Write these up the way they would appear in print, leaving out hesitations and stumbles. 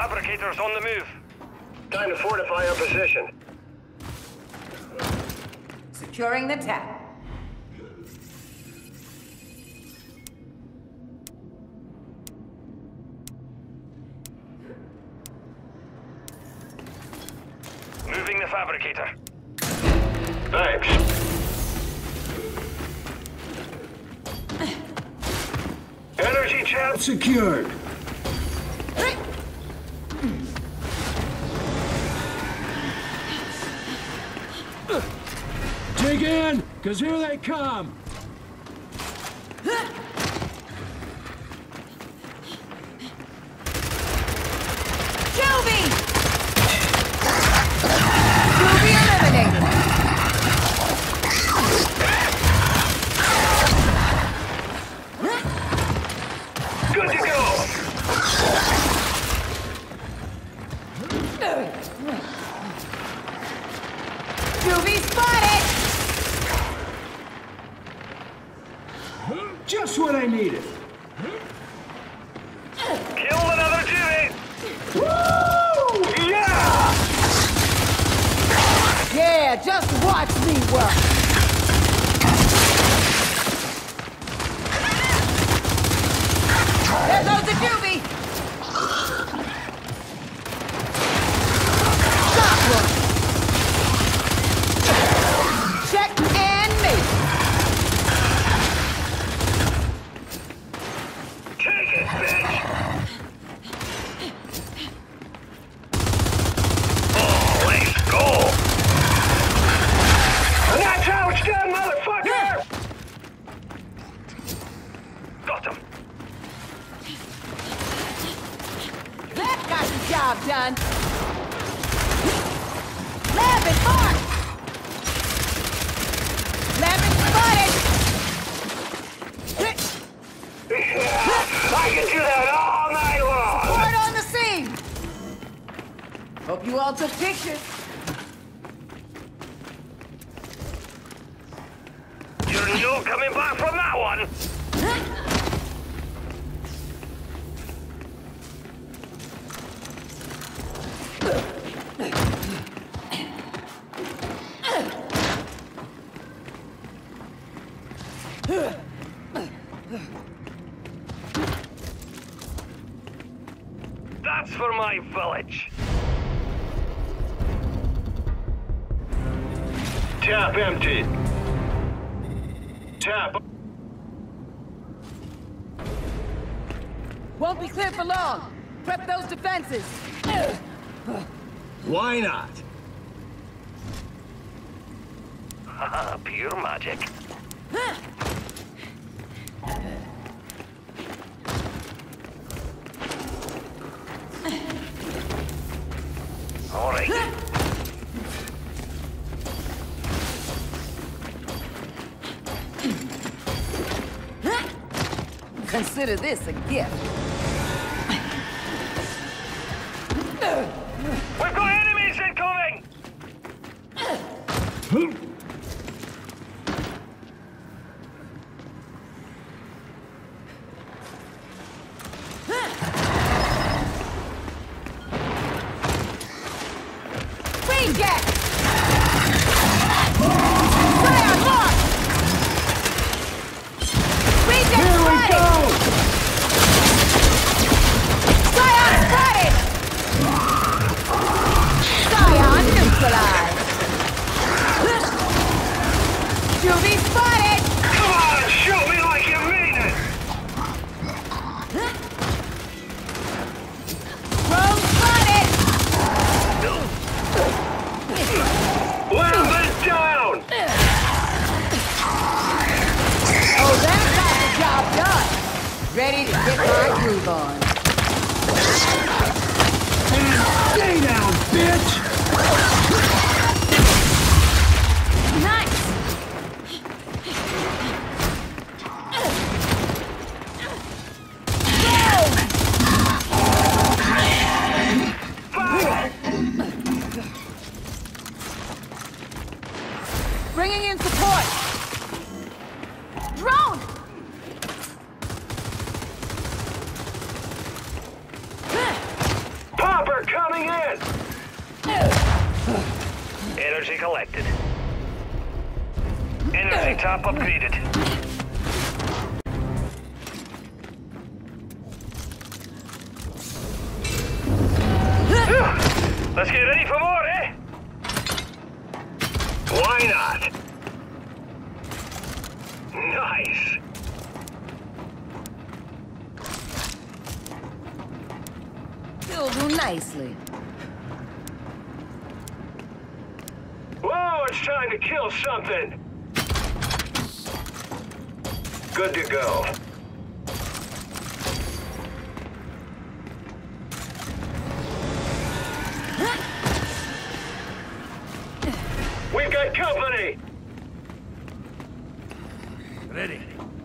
Fabricators on the move. Time to fortify our position. Securing the tap. Moving the fabricator. Thanks. Energy champ secured. Dig in, cause here they come. Juby! Juby eliminated. Good to go. Juby spotted! Just what I needed. Kill another Juby! Woo! Yeah! Yeah, just watch me work. There goes the Juby! Stop work! Check and mate! Take it, bitch! Oh, let's go! That's how it's done, motherfucker! Got him. That got the job done! Levin, mark! Levin spotted! I can do that all night long! Support on the scene! Hope you all took pictures. You're no coming back from that one! That's for my village. Tap empty. Tap. Won't be clear for long. Prep those defenses. Why not? Haha, pure magic. All right. Consider this a gift. We've got enemies incoming! Reject! Fire, mark! Reject spotted! Scion spotted! Scion neutralized! Juby spotted! Come on, shoot me like you mean it! Drone spotted! Lambert down! Oh, that got the job done! Ready to get my groove on. Stay down, bitch! Nice! Bringing in support! Drone! Pop Energy collected. Energy top upgraded. Let's get ready for more, eh? Why not? Nice. You'll do nicely. Whoa, it's time to kill something. Good to go. We've got company! Ready.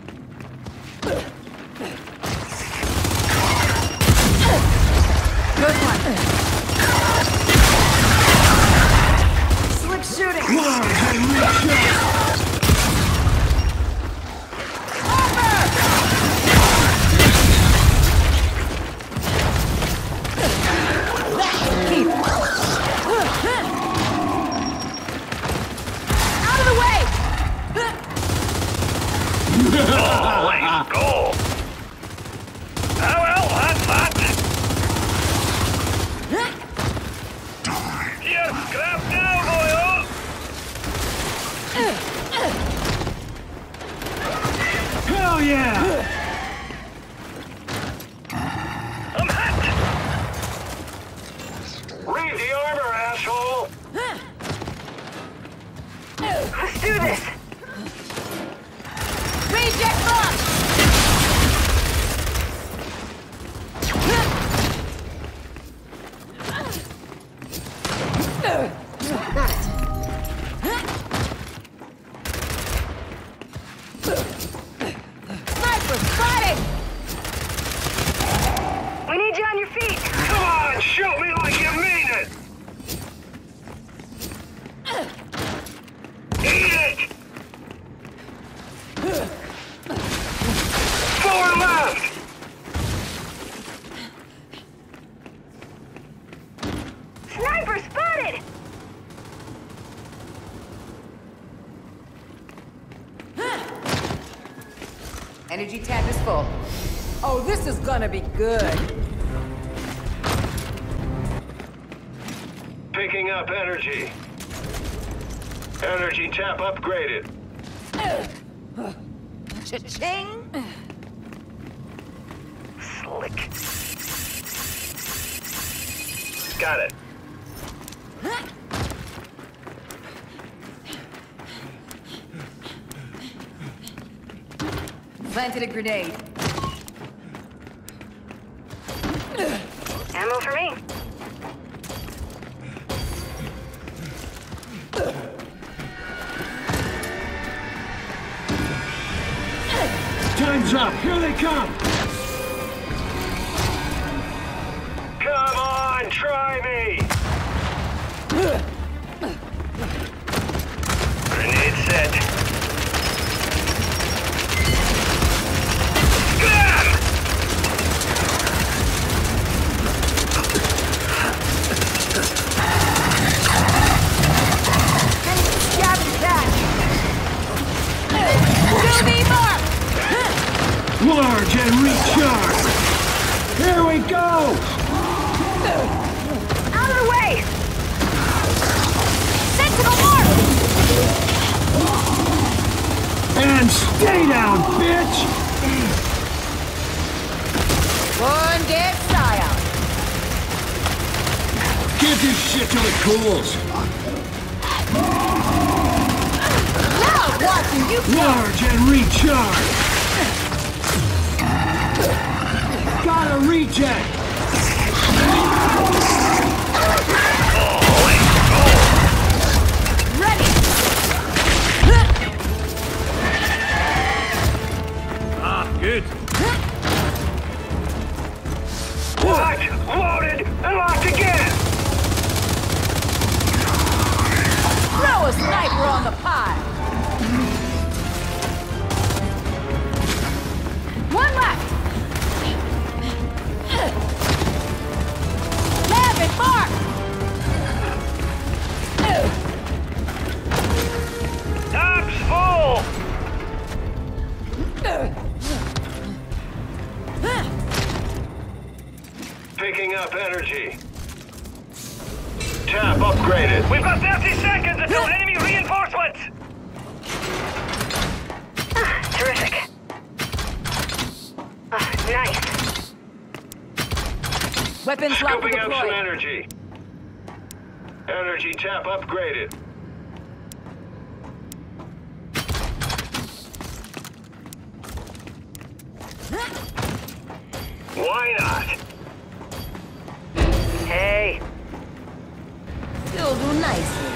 Good one. Slick shooting. Keep. Out of the way. Let's go. Oh well, that's that. Here, scrap now, boyo. Hell yeah! I'm hot. Read the armor, asshole! Let's do this. Reject launch. Got it. Sniper spotted. We need you on your feet. Come on, shoot me like you mean it! Eat it! 4 left! Sniper spotted. Energy tab is full. Oh, this is gonna be good. Picking up energy. Energy tap upgraded. Cha-ching! Slick. Got it. Planted a grenade. Ammo for me. Time's up. Here they come. Come on, try me. Grenade set. Jab his back. Do me more. Large and recharge. Here we go. Out of the way. Sentinel mark. And stay down, bitch. One dead scion. Give this shit to the cools. Now watching you. Large and recharge. Gotta reject. Ready. Ah, good. What? Loaded and locked again. Throw a sniper on the pile. One left. energy. Tap upgraded. We've got 30 seconds until enemy reinforcements! Terrific. Nice. Weapons locked Scooping up some deployed. energy. Energy tap upgraded. Why not? Hey. You'll do nicely.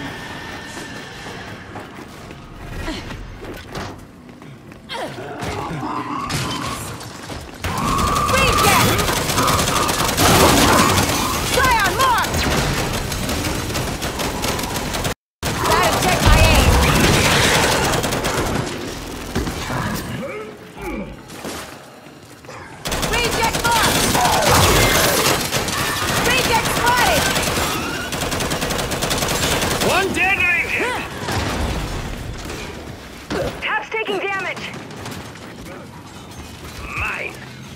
Reject! Try on mark! Gotta check my aim. Reject mark! Reject spotted! One dead reject! Tap's taking damage. Mine!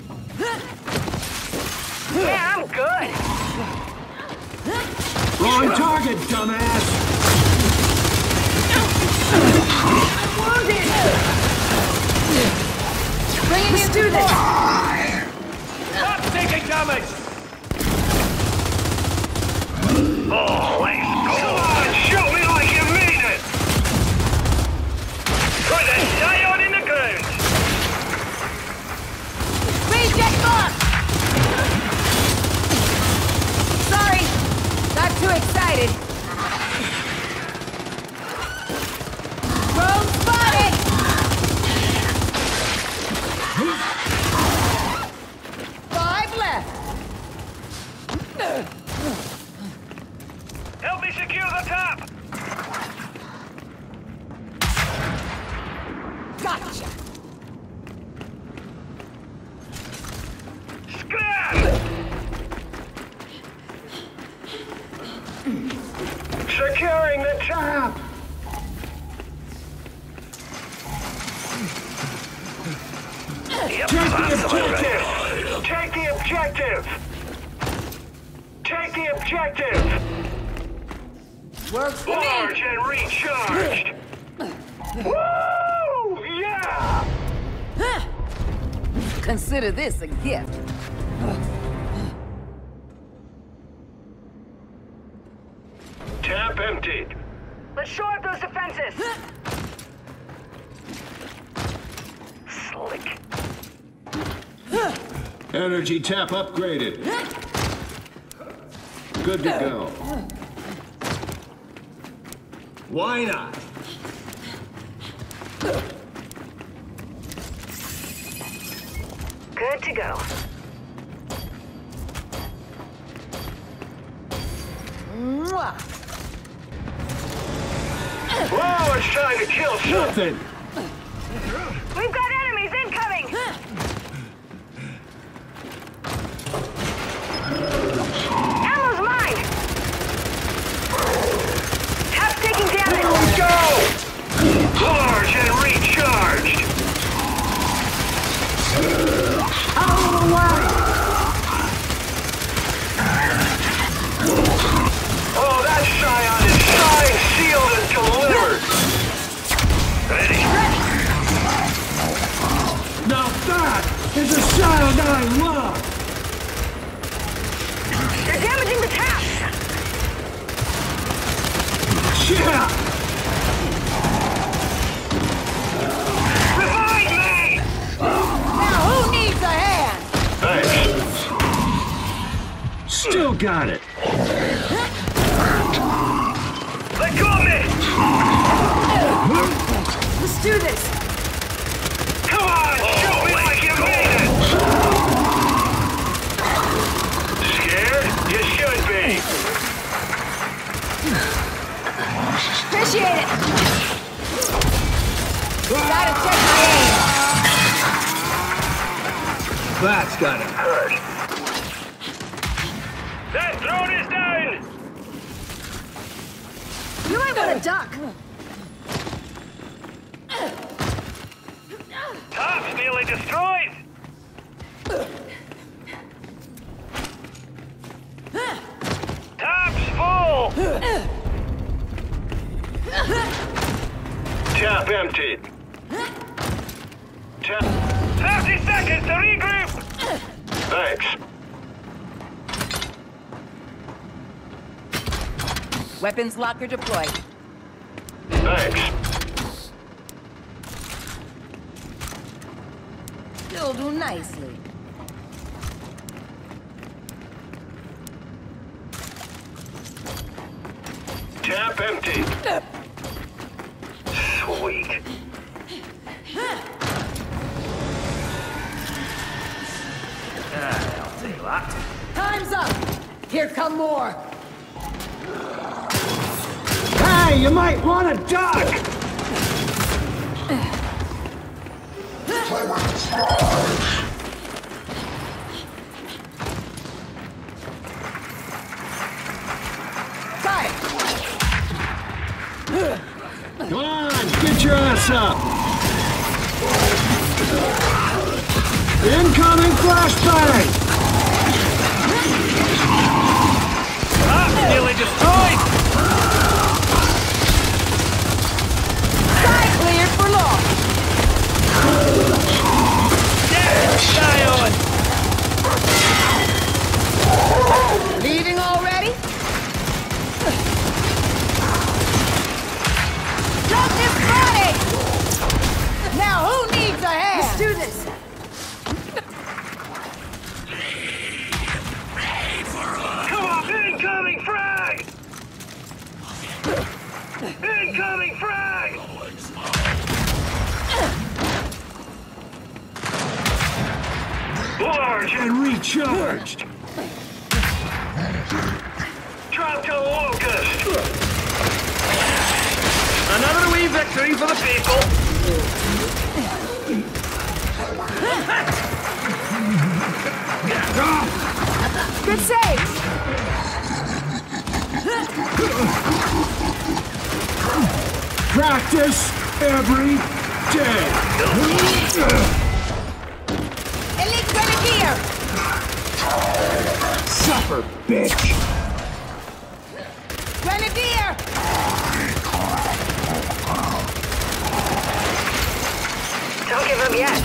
Man, I'm good. Wrong target, dumbass! Wounded. Bringing in through this! Stop taking damage! Oh, let's go! Come on, shoot me like you mean it! Put that Scion in the ground! Reject mark! Sorry, got too excited. Drone spotted! 5 left. Help me secure the top! Gotcha. Scram! Securing the top! Yep, Take the that's all right. objective! Take the objective! Take the objective! Works for me. Large and recharged! Woo! Yeah! Consider this a gift. Tap emptied. Let's shore up those defenses. Slick. Energy tap upgraded. Good to go. Why not? Good to go. Mwah. Whoa, it's time to kill something! Nothing! We've got enemies incoming. Ammo's mine. Tap's taking damage. Go! Large and recharged! Oh, that Scion is signed, sealed, and delivered! Ready? Now that is a Scion I love! They're damaging the tap. Yeah! Revive me! Now who needs a hand? Thanks. Still got it! Let go of me! Let's do this. Come on, shoot me like you mean it! Scared? You should be! Appreciate it. Gotta check my aim. That's gotta hurt. That drone is down! You might want to duck. Top's nearly destroyed! Tap emptied. Tap. 30 seconds to regroup! Thanks. Weapons locker deployed. Thanks. You'll do nicely. Tap emptied. Sweet. I'll take that. Time's up! Here come more! Hey, you might want to duck! Got it! Come on, get your ass up! Incoming flashbang! Nearly destroyed! Side cleared for launch! Die on! Leaving already? Drop this body! Now who needs a hand? Let's do this. Come on, incoming frag! Incoming frag! Large And recharged! drop to locust! Another wee victory for the people! Good save. Practice every day! Elite Grenadier! Suffer, bitch! Grenadier! Don't give up yet.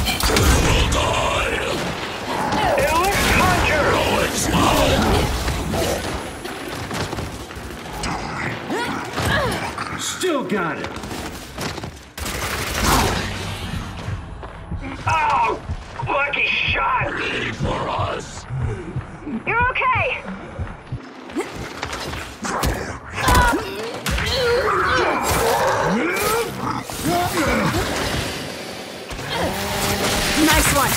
Elite Hunter! Still got it! Oh! Lucky shot! You're okay. Nice one.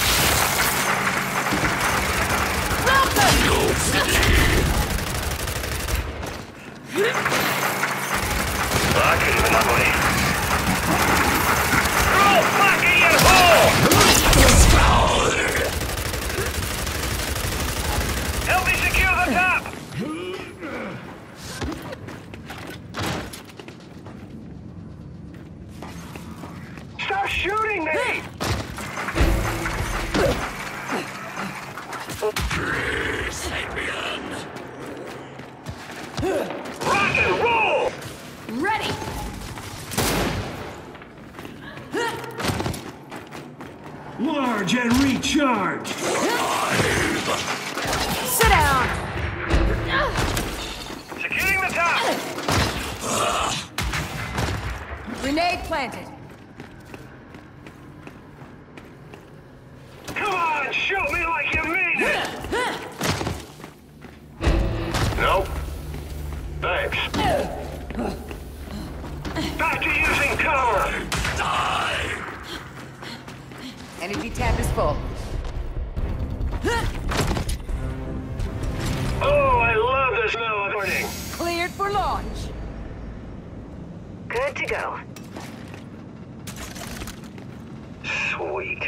Back in the way. Throw back in your hole! Help me secure the top! Stop shooting me! Rock and roll! Ready! Large and recharged! Sit down. Securing the top! Grenade planted. Come on, shoot me like you mean it! Nope. Thanks. Back to using cover! Energy tab is full. Oh, I love this now morning. Cleared for launch. Good to go. Sweet.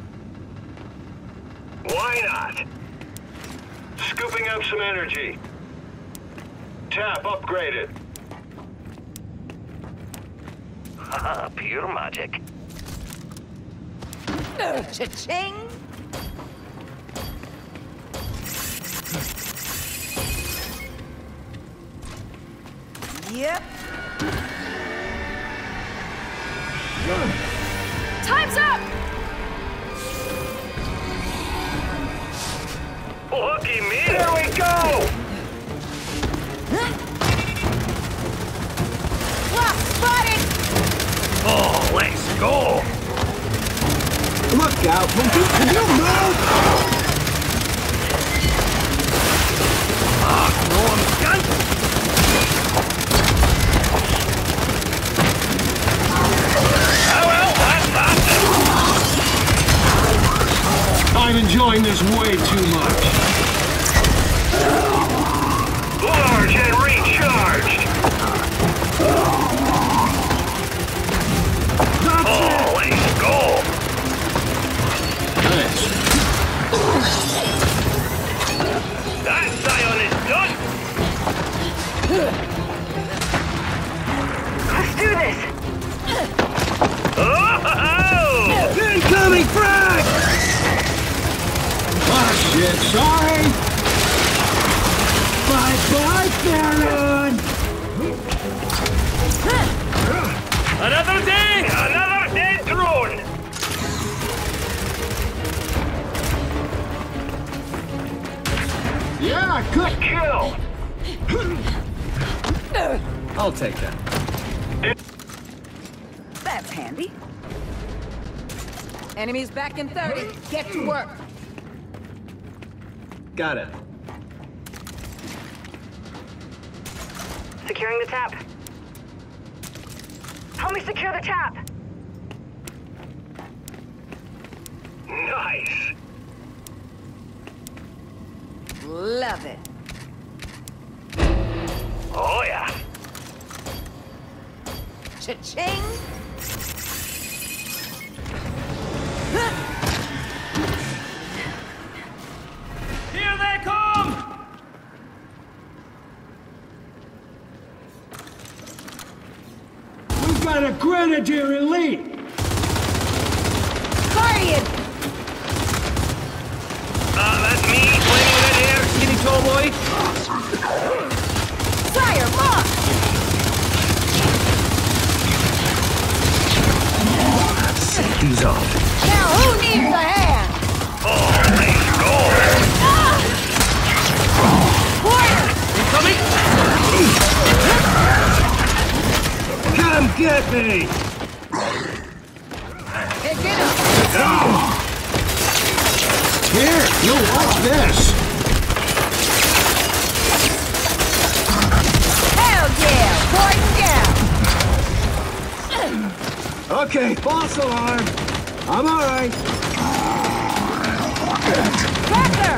Why not? Scooping up some energy. Tap upgraded. Haha, pure magic. Cha-ching! Yep. Time's up! Lucky me. There we go! Lock spotted! Oh, let's go. Look out, Mookie! Can you move? I'm enjoying this way too much. Large and recharged! Oh, let's go. Nice. That Scion is done. Let's do this! Oh! Incoming frag! Ah, shit, sorry! Bye-bye, Theron! Another day, another dead drone. Yeah, good Kill! I'll take that. That's handy. Enemies back in 30. Get to work. Got it. Securing the tap. Help me secure the tap! Nice! Love it. Oh yeah. Cha-ching! Here they come. We've got a Grenadier elite! Guardian! That's me. Playing with it here, skinny tall boy. Fire! Lock! He's off. Now who needs a hand? Oh, let's go. Warrior! Incoming. Come get me! Pick it up! Here, you watch this! Hell yeah! Point down! Okay, false alarm. I'm alright. Tracker!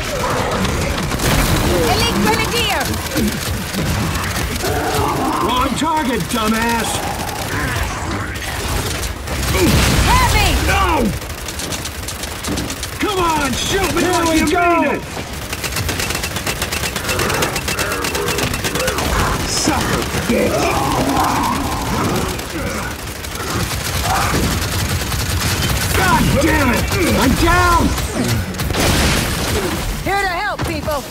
Elite Grenadier! Wrong target, dumbass! Heavy! No! Come on, shoot me like you mean it! Sucker bitch! God damn it! I'm down! Here to help, people!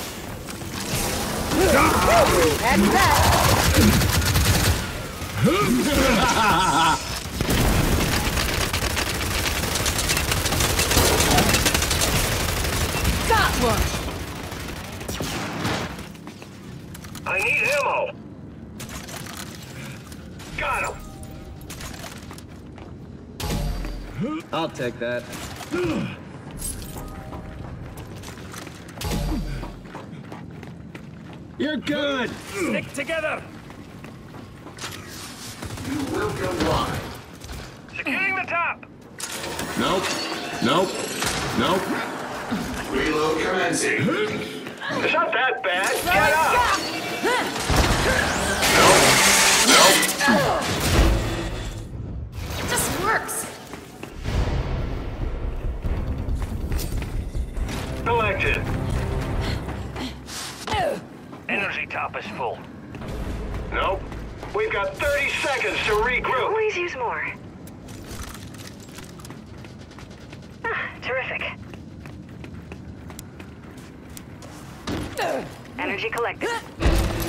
That's that! Got one! I need ammo! Got him! I'll take that. You're good! Stick together. Securing the top. Nope. Nope. Nope. Reload commencing. It's not that bad. Get up! It just works! Collected. Energy top is full. Nope. We've got 30 seconds to regroup. Always use more. Ah, terrific. Energy collected.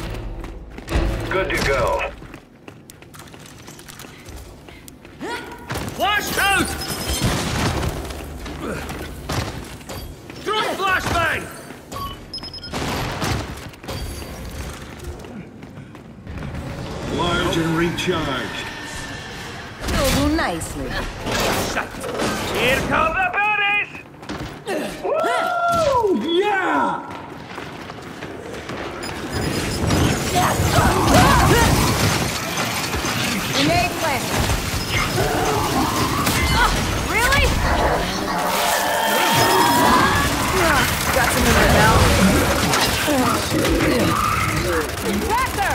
Good to go. recharged. You'll do nicely. Here come the baddies! Oh, yeah! Grenade planted. Really? Got some in there now. Faster!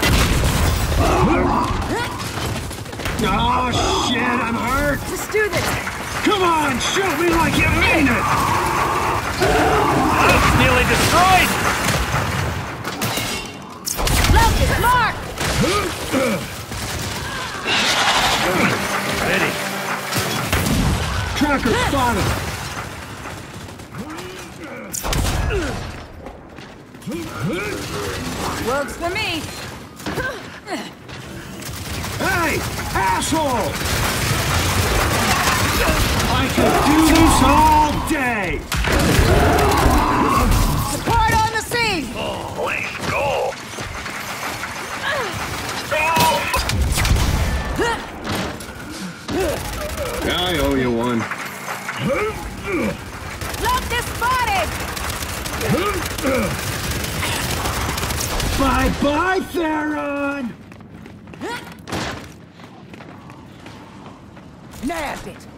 Oh, shit, I'm hurt. Let's do this. Come on, shoot me like you mean it. It's nearly destroyed! Locust, mark! Ready. Tracker spotted. Works for me. Hey, asshole! I could do this all day. Support on the scene! Let's go. I owe you one. Locust spotted! Bye-bye, Theron! Nabbed it.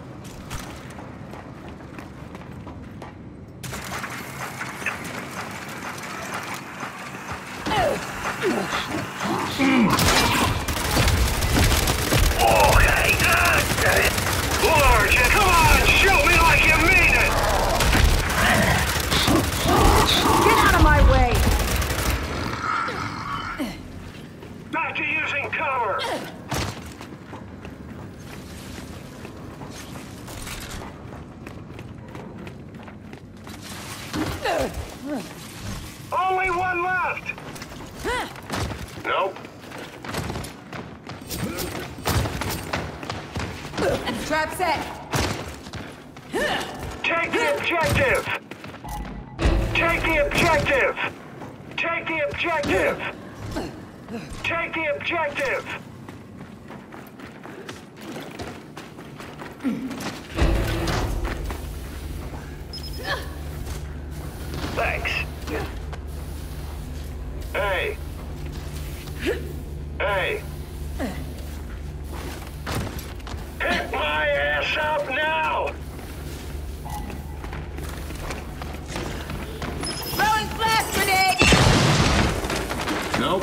Okay. Large, come on, shoot me like you mean it. Get out of my way! Back to using cover. Only one left. Nope. Trap set. Take the objective. Take the objective. Take the objective. Take the objective. Thanks. Hey. Hey. Pick my ass up now! Throwing flash grenade! Nope.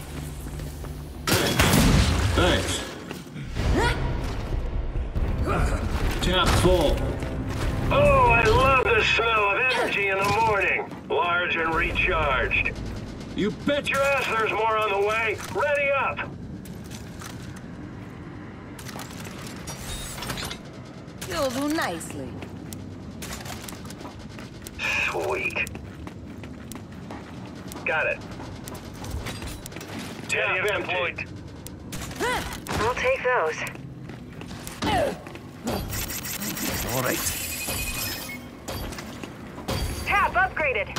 Thanks. Tap full. Oh, I love the smell of energy in the morning. Large and recharged. You bet Your ass, there's more on the way. Ready up! You'll do nicely. Sweet. Got it. Tap empty. I'll take those. All right. Tap upgraded.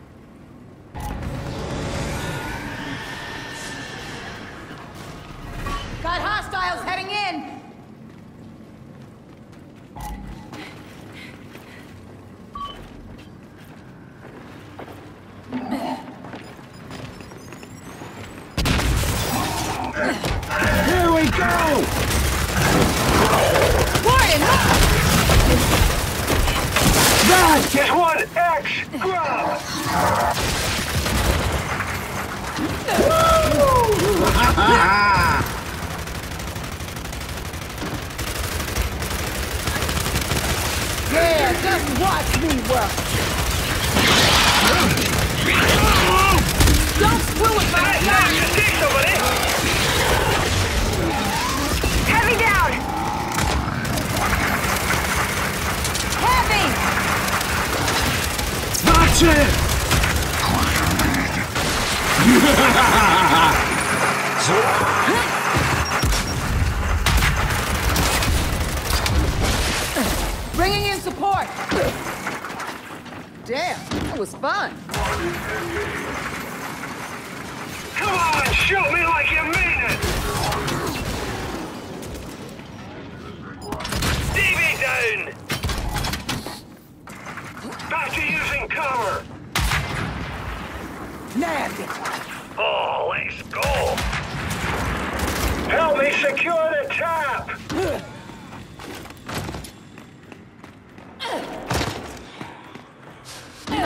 Got hostiles heading in! Here we go! Warden! That! Get one X grub! Yeah, just watch me work! Don't screw with my gun! See somebody! Heavy down! Heavy! That's it! Bringing in support! Damn, that was fun. Come on, shoot me like you mean it!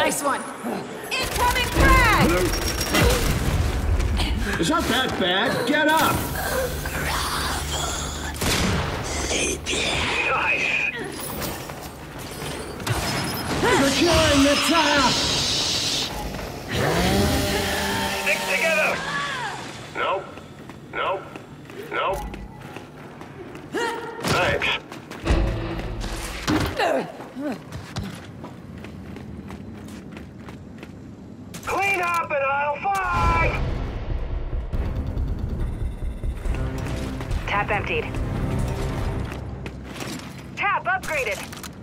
Nice one. Incoming frag! It's not that bad. Get up. Nice. Securing the top. Stick together. Nope. Nope. Nope. Thanks. Clean up and I'll fight! Tap emptied. Tap upgraded.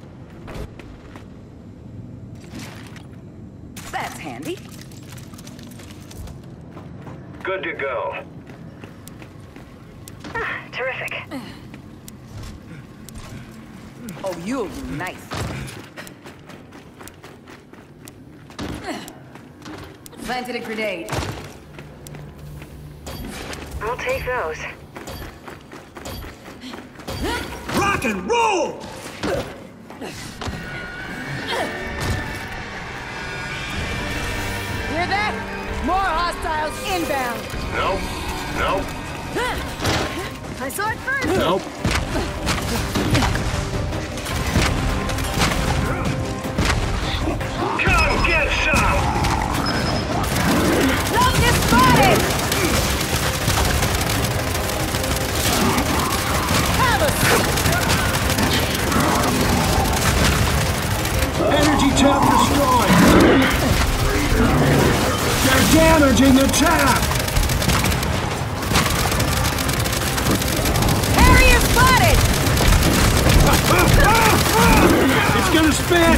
That's handy. Good to go. Terrific. Oh, you'll do nice. Planted a grenade. I'll take those. Rock and roll! Hear that? More hostiles inbound. Nope. Nope. I saw it first. Nope. Come get some! Something spotted! Have us! Energy tap destroyed. They're damaging the tap. Harrier spotted! It's gonna spin.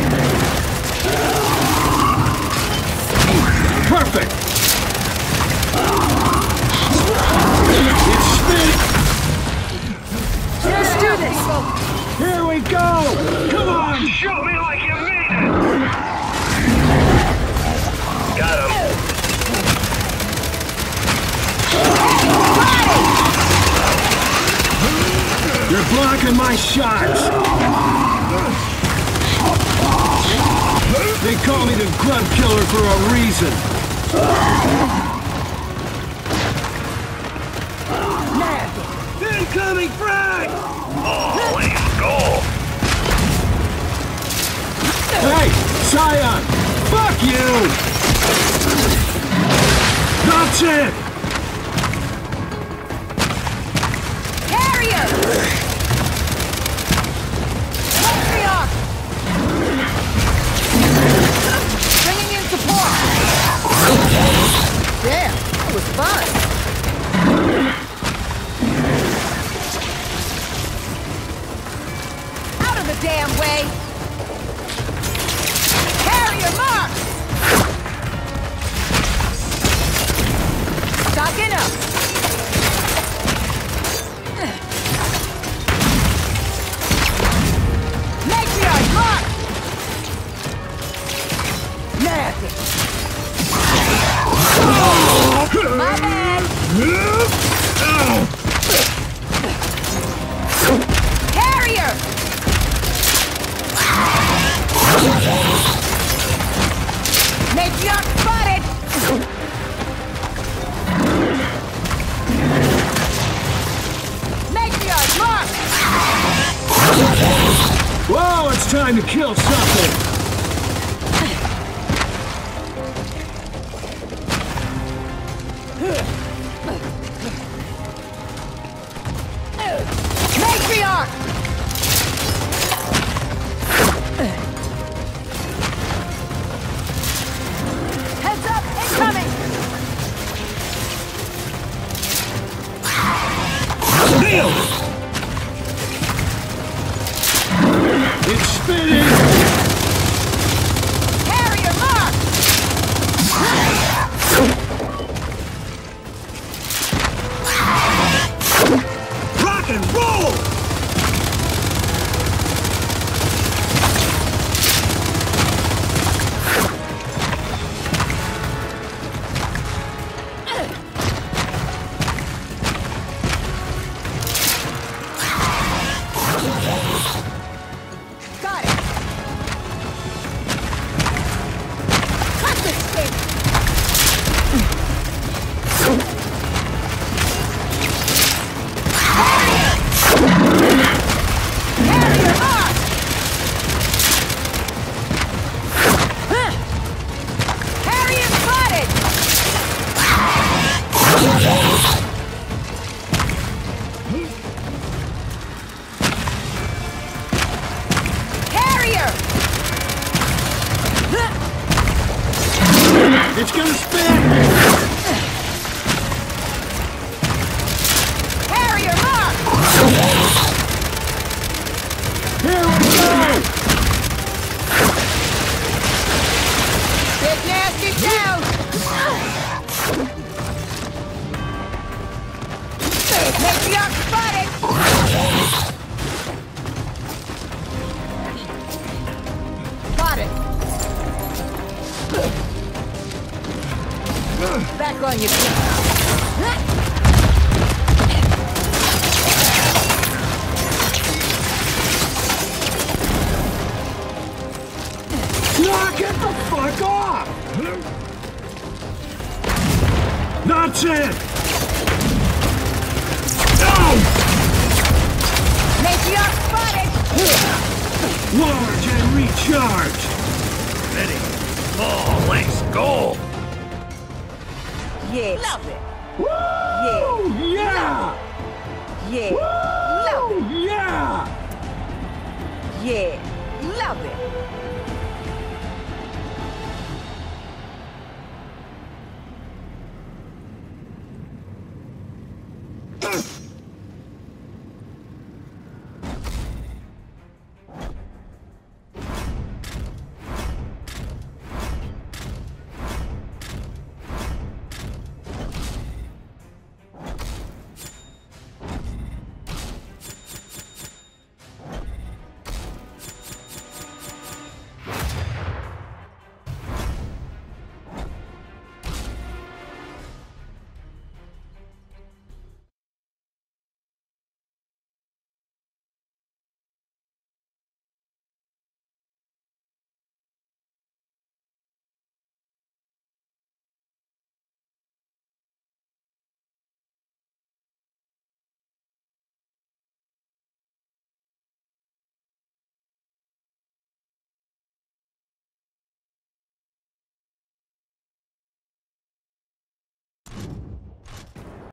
Perfect. It's spinning. Let's do this! Here we go. Come on. Shoot me like you mean it! Got him. You're blocking my shots. They call me the Grub Killer for a reason. Incoming frag! Oh, let's go! Hey, Scion! Fuck you! That's it! Harrier! Patriarch! Bringing in support! Damn, that was fun! Out of the damn way! Harrier mark! Stocking up! Matriarch mark! Nasty! My bad! Harrier! Matriarch spotted! Matriarch mark! Whoa, it's time to kill something! Matriarch! Heads up, incoming! It's spinning! Harrier mark! Rock and roll! Got it! That's it! Oh! Matriarch spotted! Large and recharge! Ready. Oh, let's go. Yeah, love it. Woo! Yeah! Yeah, love Woo! Yeah! it. Yeah, love it.